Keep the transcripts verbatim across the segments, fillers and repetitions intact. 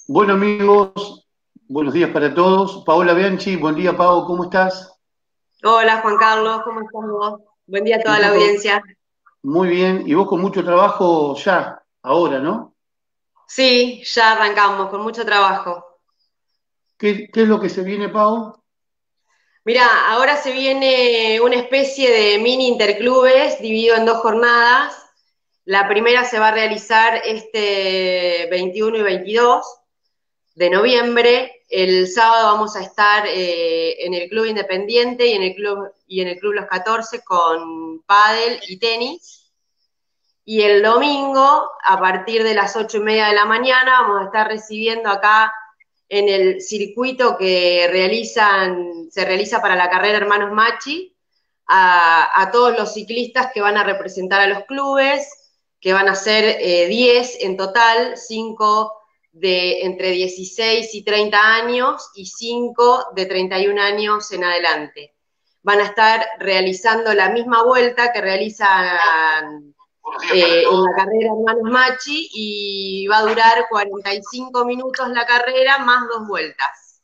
Bueno, amigos, buenos días para todos. Paola Bianchi, buen día, Pau, ¿cómo estás? Hola Juan Carlos, ¿cómo estás vos? Buen día a toda la Nosotros audiencia. muy bien, y vos con mucho trabajo ya, ahora, ¿no? Sí, ya arrancamos con mucho trabajo. ¿Qué, qué es lo que se viene, Pau? Mirá, ahora se viene una especie de mini interclubes dividido en dos jornadas. La primera se va a realizar este veintiuno y veintidós de noviembre. El sábado vamos a estar eh, en el Club Independiente y en el Club, y en el Club Los catorce con pádel y tenis. Y el domingo, a partir de las ocho y media de la mañana, vamos a estar recibiendo acá en el circuito que realizan, se realiza para la carrera Hermanos Machi, a, a todos los ciclistas que van a representar a los clubes, que van a ser eh, diez en total, cinco de entre dieciséis y treinta años y cinco de treinta y un años en adelante. Van a estar realizando la misma vuelta que realizan Buenos días para eh, en todos. la carrera Hermanos Machi y va a durar cuarenta y cinco minutos la carrera más dos vueltas.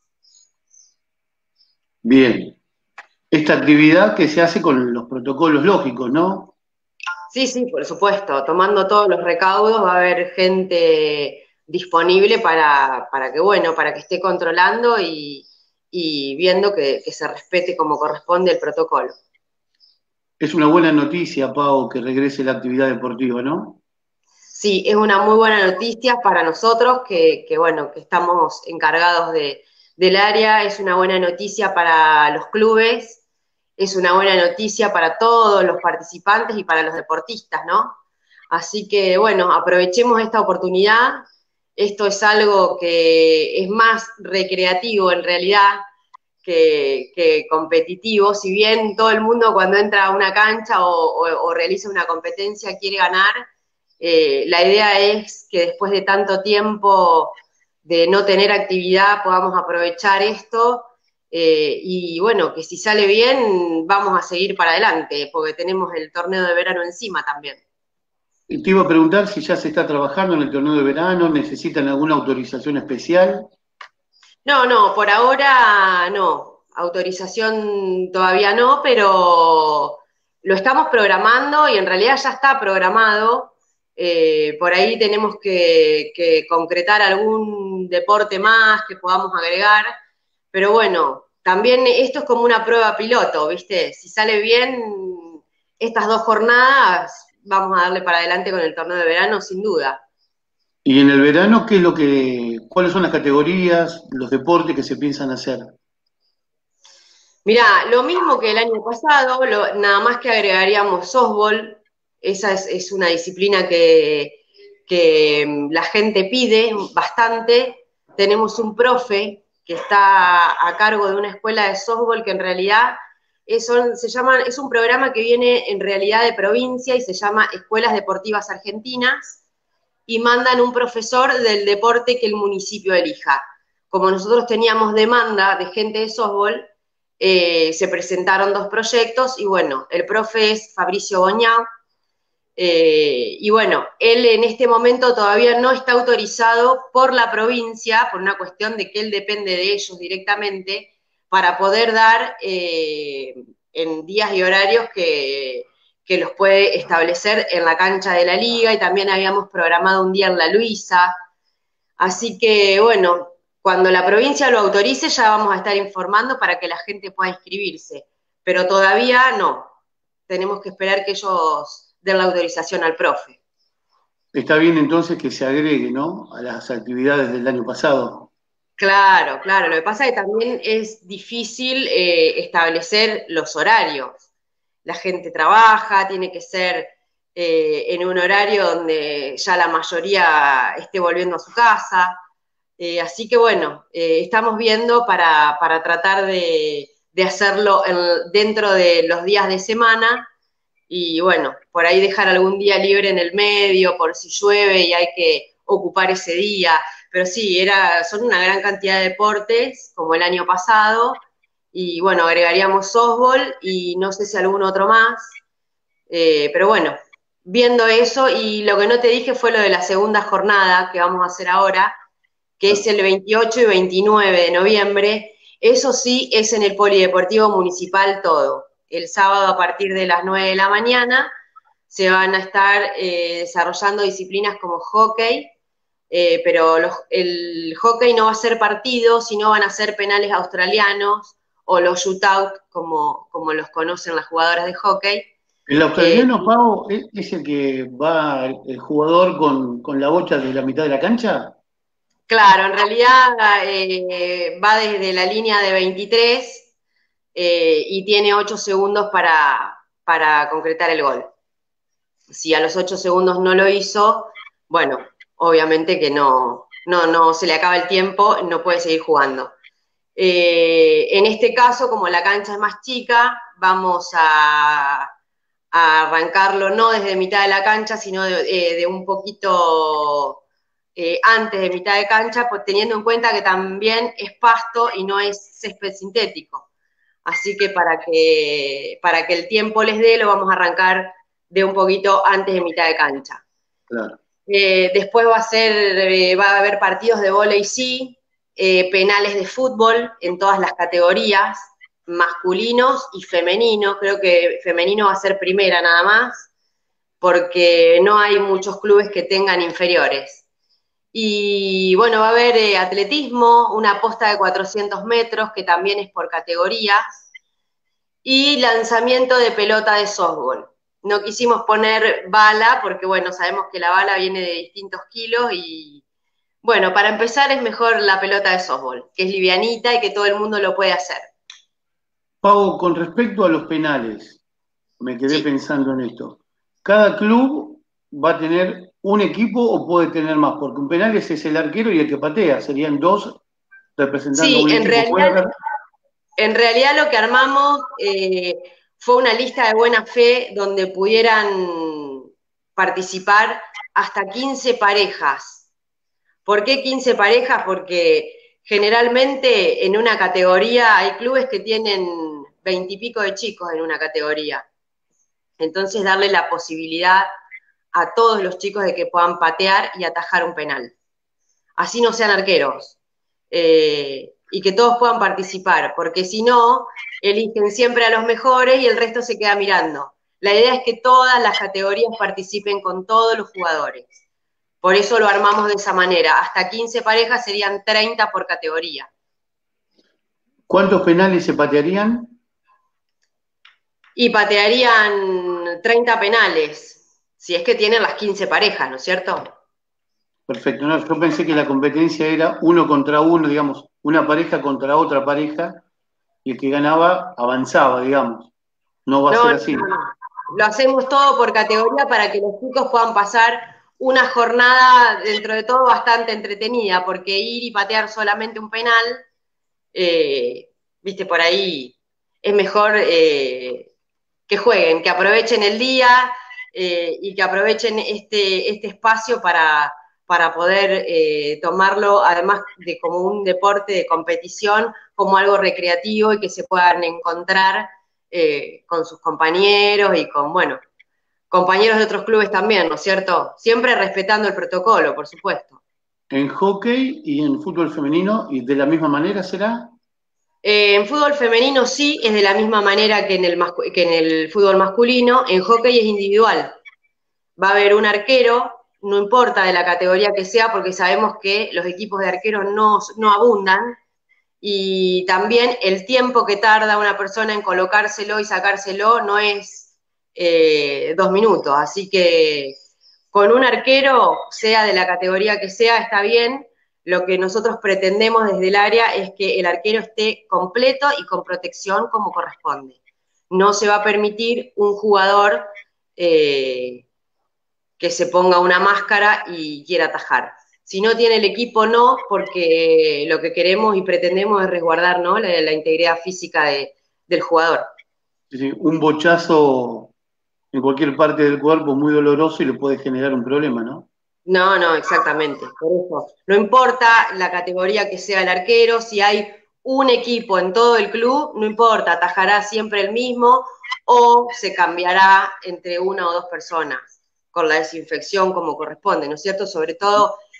Bien, esta actividad que se hace con los protocolos lógicos, ¿no? Sí, sí, por supuesto, tomando todos los recaudos va a haber gente disponible para, para que, bueno, para que esté controlando y, y viendo que, que se respete como corresponde el protocolo. Es una buena noticia, Pau, que regrese la actividad deportiva, ¿no? Sí, es una muy buena noticia para nosotros que, que bueno, que estamos encargados de, del área, es una buena noticia para los clubes, es una buena noticia para todos los participantes y para los deportistas, ¿no? Así que bueno, aprovechemos esta oportunidad. Esto es algo que es más recreativo en realidad que, que competitivo. Si bien todo el mundo cuando entra a una cancha o, o, o realiza una competencia quiere ganar, eh, la idea es que después de tanto tiempo de no tener actividad podamos aprovechar esto eh, y bueno, que si sale bien vamos a seguir para adelante, porque tenemos el torneo de verano encima también. Y te iba a preguntar si ya se está trabajando en el torneo de verano, necesitan alguna autorización especial. No, no, por ahora no. Autorización todavía no, pero lo estamos programando y en realidad ya está programado. Eh, por ahí tenemos que, que concretar algún deporte más que podamos agregar. Pero bueno, también esto es como una prueba piloto, ¿viste? Si sale bien estas dos jornadas, vamos a darle para adelante con el torneo de verano, sin duda. Y en el verano, ¿qué es lo que, cuáles son las categorías, los deportes que se piensan hacer? Mirá, lo mismo que el año pasado, lo- nada más que agregaríamos softball, esa es, es una disciplina que, que mm, la gente pide bastante. Tenemos un profe que está a cargo de una escuela de softball que en realidad es, son- se llaman, es un programa que viene en realidad de provincia y se llama Escuelas Deportivas Argentinas y mandan un profesor del deporte que el municipio elija. Como nosotros teníamos demanda de gente de softball, eh, se presentaron dos proyectos y bueno, el profe es Fabricio Boñá, eh, y bueno, él en este momento todavía no está autorizado por la provincia, por una cuestión de que él depende de ellos directamente, para poder dar eh, en días y horarios que, que los puede establecer en la cancha de la liga y también habíamos programado un día en la Luisa. Así que bueno, cuando la provincia lo autorice ya vamos a estar informando para que la gente pueda inscribirse, pero todavía no. Tenemos que esperar que ellos den la autorización al profe. Está bien entonces que se agregue, ¿no? A las actividades del año pasado. Claro, claro. Lo que pasa es que también es difícil eh, establecer los horarios. La gente trabaja, tiene que ser eh, en un horario donde ya la mayoría esté volviendo a su casa. Eh, así que bueno, eh, estamos viendo para, para tratar de, de hacerlo en- dentro de los días de semana y bueno, por ahí dejar algún día libre en el medio por si llueve y hay que ocupar ese día. Pero sí, era, son una gran cantidad de deportes, como el año pasado, y bueno, agregaríamos softball y no sé si algún otro más, eh, pero bueno, viendo eso, y lo que no te dije fue lo de la segunda jornada que vamos a hacer ahora, que es el veintiocho y veintinueve de noviembre. Eso sí, es en el Polideportivo Municipal todo. El sábado a partir de las nueve de la mañana se van a estar eh, desarrollando disciplinas como hockey, eh, pero los, el hockey no va a ser partido, sino van a ser penales australianos o los shootout, como, como los conocen las jugadoras de hockey. El australiano, eh, Pau, ¿es, es el que va el jugador con, con la bocha de la mitad de la cancha? Claro, en realidad eh, va desde la línea de veintitrés eh, y tiene ocho segundos para, para concretar el gol. Si a los ocho segundos no lo hizo, bueno, obviamente que no, no, no se le acaba el tiempo, no puede seguir jugando. Eh, en este caso, como la cancha es más chica, vamos a, a arrancarlo no desde mitad de la cancha, sino de, eh, de un poquito eh, antes de mitad de cancha, pues teniendo en cuenta que también es pasto y no es césped sintético. Así que para que, para que el tiempo les dé, lo vamos a arrancar de un poquito antes de mitad de cancha. Claro. Eh, después va a ser, eh, va a haber partidos de vóley sí, eh, penales de fútbol en todas las categorías, masculinos y femeninos. Creo que femenino va a ser primera nada más, porque no hay muchos clubes que tengan inferiores. Y bueno, va a haber eh, atletismo, una posta de cuatrocientos metros, que también es por categorías, y lanzamiento de pelota de softball. No quisimos poner bala porque, bueno, sabemos que la bala viene de distintos kilos y, bueno, para empezar es mejor la pelota de softball, que es livianita y que todo el mundo lo puede hacer. Pau, con respecto a los penales, me quedé sí. pensando en esto. ¿Cada club va a tener un equipo o puede tener más? Porque un penales es el arquero y el que patea, serían dos representando sí, un en equipo. Realidad, en realidad lo que armamos eh, fue una lista de buena fe donde pudieran participar hasta quince parejas. ¿Por qué quince parejas? Porque generalmente en una categoría hay clubes que tienen veintipico de chicos en una categoría. Entonces darle la posibilidad a todos los chicos de que puedan patear y atajar un penal. Así no sean arqueros. Eh, y que todos puedan participar, porque si no, eligen siempre a los mejores y el resto se queda mirando. La idea es que todas las categorías participen con todos los jugadores. Por eso lo armamos de esa manera. Hasta quince parejas serían treinta por categoría. ¿Cuántos penales se patearían? Y patearían treinta penales, si es que tienen las quince parejas, ¿no es cierto? Perfecto. No, yo pensé que la competencia era uno contra uno, digamos, una pareja contra otra pareja, y el que ganaba avanzaba, digamos. No va no, a ser así. No, no. Lo hacemos todo por categoría para que los chicos puedan pasar una jornada, dentro de todo, bastante entretenida, porque ir y patear solamente un penal, eh, viste, por ahí es mejor eh, que jueguen, que aprovechen el día eh, y que aprovechen este, este espacio para, para poder eh, tomarlo, además de como un deporte de competición, como algo recreativo y que se puedan encontrar eh, con sus compañeros y con, bueno, compañeros de otros clubes también, ¿no es cierto? Siempre respetando el protocolo, por supuesto. ¿En hockey y en fútbol femenino y de la misma manera será? Eh, en fútbol femenino sí, es de la misma manera que en, el que en el fútbol masculino. En hockey es individual. Va a haber un arquero, no importa de la categoría que sea, porque sabemos que los equipos de arqueros no, no abundan, y también el tiempo que tarda una persona en colocárselo y sacárselo no es eh, dos minutos, así que con un arquero, sea de la categoría que sea, está bien. Lo que nosotros pretendemos desde el área es que el arquero esté completo y con protección como corresponde. No se va a permitir un jugador eh, que se ponga una máscara y quiera atajar. Si no tiene el equipo, no, porque lo que queremos y pretendemos es resguardar, ¿no?, la, la integridad física de, del jugador. Sí, un bochazo en cualquier parte del cuerpo muy doloroso y le puede generar un problema, ¿no? No, no, exactamente. Por eso, no importa la categoría que sea el arquero, si hay un equipo en todo el club, no importa, atajará siempre el mismo o se cambiará entre una o dos personas con la desinfección como corresponde, ¿no es cierto? Sobre todo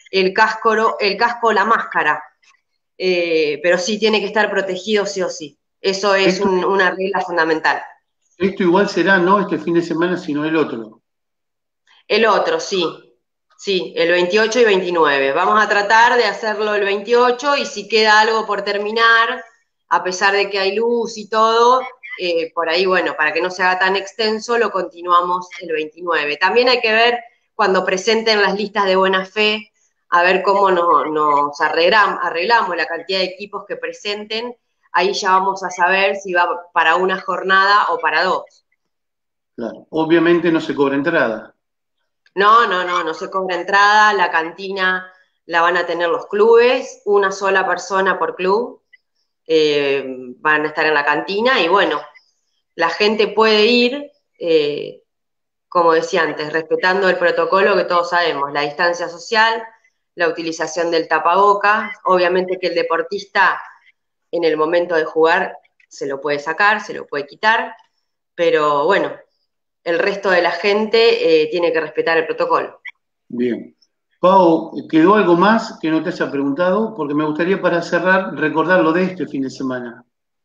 el casco, el casco o la máscara. Eh, pero sí tiene que estar protegido sí o sí. Eso es Esto, un, una regla fundamental. esto igual será no este fin de semana, sino el otro. El otro, sí. Sí, el veintiocho y veintinueve. Vamos a tratar de hacerlo el veintiocho y si queda algo por terminar, a pesar de que hay luz y todo, eh, por ahí, bueno, para que no se haga tan extenso, lo continuamos el veintinueve. También hay que ver cuando presenten las listas de buena fe, a ver cómo nos, nos arreglamos, arreglamos la cantidad de equipos que presenten. Ahí ya vamos a saber si va para una jornada o para dos. Claro. Obviamente no se cobra entrada. No, no, no, no se cobra entrada, la cantina la van a tener los clubes, una sola persona por club, eh, van a estar en la cantina y bueno, la gente puede ir, eh, como decía antes, respetando el protocolo que todos sabemos, la distancia social, la utilización del tapabocas, obviamente que el deportista en el momento de jugar se lo puede sacar, se lo puede quitar, pero bueno, el resto de la gente eh, tiene que respetar el protocolo. Bien. Pau, ¿quedó algo más que no te haya preguntado? Porque me gustaría para cerrar recordar lo de este fin de semana.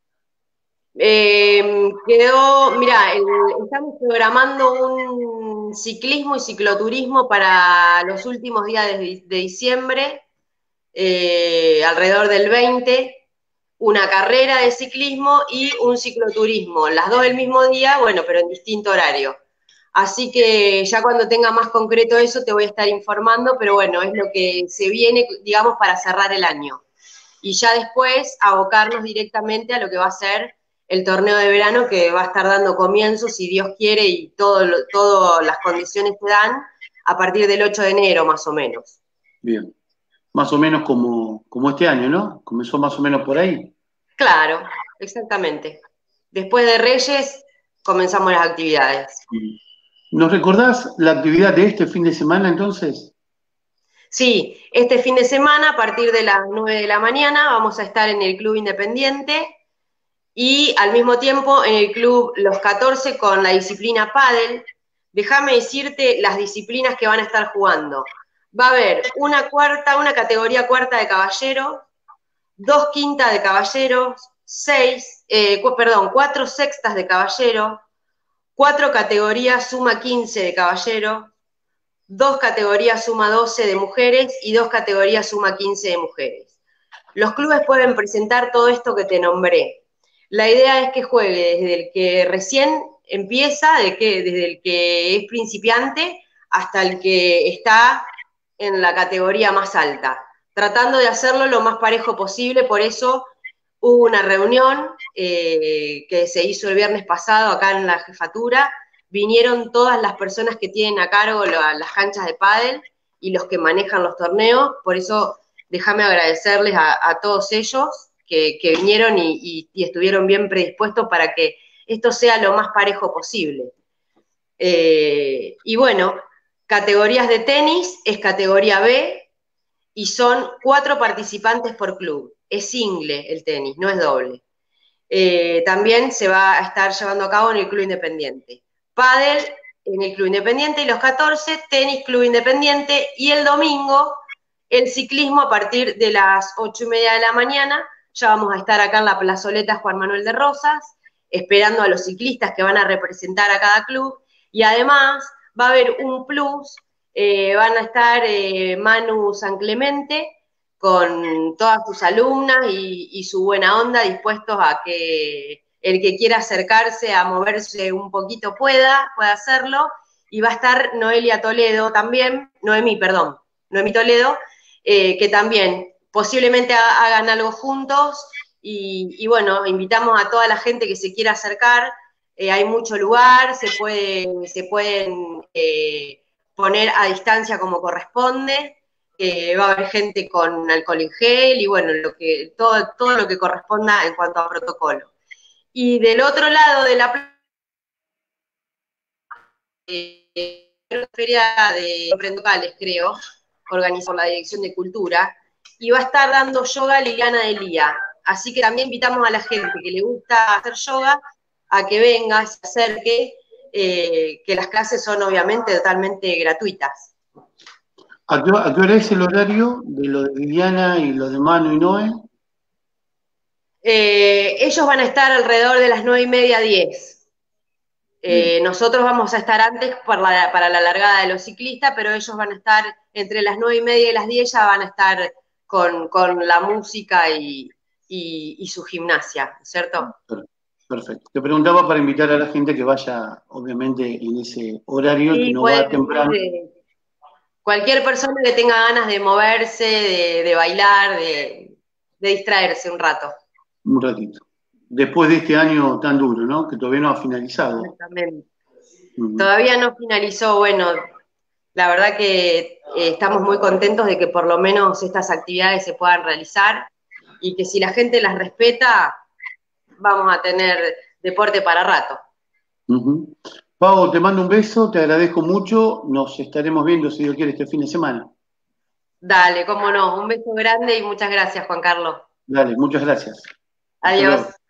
Eh, quedó, mira, estamos programando un ciclismo y cicloturismo para los últimos días de, de diciembre, eh, alrededor del veinte, una carrera de ciclismo y un cicloturismo, las dos el mismo día, bueno, pero en distinto horario. Así que ya cuando tenga más concreto eso te voy a estar informando, pero bueno, es lo que se viene, digamos, para cerrar el año. Y ya después abocarnos directamente a lo que va a ser el torneo de verano, que va a estar dando comienzo, si Dios quiere y todo, todas las condiciones se dan, a partir del ocho de enero más o menos. Bien. Más o menos como, como este año, ¿no? Comenzó más o menos por ahí. Claro, exactamente. Después de Reyes comenzamos las actividades. ¿Nos recordás la actividad de este fin de semana entonces? Sí, este fin de semana a partir de las nueve de la mañana vamos a estar en el Club Independiente y al mismo tiempo en el Club Los catorce con la disciplina pádel. Déjame decirte las disciplinas que van a estar jugando. Va a haber una cuarta, una categoría cuarta de caballeros, dos quintas de caballeros, seis, eh, perdón, cuatro sextas de caballeros, cuatro categorías suma quince de caballeros, dos categorías suma doce de mujeres y dos categorías suma quince de mujeres. Los clubes pueden presentar todo esto que te nombré. La idea es que juegue desde el que recién empieza, de que, desde el que es principiante hasta el que está en la categoría más alta, tratando de hacerlo lo más parejo posible. Por eso hubo una reunión eh, que se hizo el viernes pasado acá en la jefatura. Vinieron todas las personas que tienen a cargo la, las canchas de pádel y los que manejan los torneos. Por eso déjame agradecerles a, a todos ellos que, que vinieron y, y, y estuvieron bien predispuestos para que esto sea lo más parejo posible. Eh, y bueno, categorías de tenis es categoría B y son cuatro participantes por club. Es single el tenis, no es doble. Eh, también se va a estar llevando a cabo en el Club Independiente. Pádel en el Club Independiente y los catorce, tenis Club Independiente, y el domingo el ciclismo a partir de las ocho y media de la mañana. Ya vamos a estar acá en la plazoleta Juan Manuel de Rosas, esperando a los ciclistas que van a representar a cada club, y además va a haber un plus, eh, van a estar eh, Manu San Clemente con todas sus alumnas y, y su buena onda, dispuestos a que el que quiera acercarse a moverse un poquito pueda, pueda hacerlo, y va a estar Noelia Toledo también, Noemí, perdón, Noemí Toledo, eh, que también posiblemente hagan algo juntos, y, y bueno, invitamos a toda la gente que se quiera acercar, eh, hay mucho lugar, se, puede, se pueden eh, poner a distancia como corresponde, eh, va a haber gente con alcohol en gel, y bueno, lo que, todo, todo lo que corresponda en cuanto a protocolo. Y del otro lado de la plaza, eh, feria de emprendedores, creo, organizada por la Dirección de Cultura, y va a estar dando yoga Liliana Delía. Así que también invitamos a la gente que le gusta hacer yoga a que venga, se acerque, eh, que las clases son obviamente totalmente gratuitas. ¿A qué, a qué hora es el horario de lo de Viviana y lo de Manu y Noé? Eh, ellos van a estar alrededor de las nueve y media, diez. Bien, Eh, nosotros vamos a estar antes para la, para la largada de los ciclistas, pero ellos van a estar entre las nueve y media y las diez, ya van a estar con, con la música y, y, y su gimnasia, ¿cierto? per- perfecto. Te preguntaba para invitar a la gente que vaya, obviamente, en ese horario y que Sí, no puede va venir temprano, de cualquier persona que tenga ganas de moverse, de, de bailar, de, de distraerse un rato. un ratito. Después de este año tan duro, ¿no? Que todavía no ha finalizado. Exactamente. Ujú. Todavía no finalizó, bueno, la verdad que eh, estamos muy contentos de que por lo menos estas actividades se puedan realizar y que si la gente las respeta, vamos a tener deporte para rato. Ujú. Pau, te mando un beso, te agradezco mucho. Nos estaremos viendo, si Dios quiere, este fin de semana. Dale, cómo no. Un beso grande y muchas gracias, Juan Carlos. Dale, muchas gracias. Hasta Adiós. luego.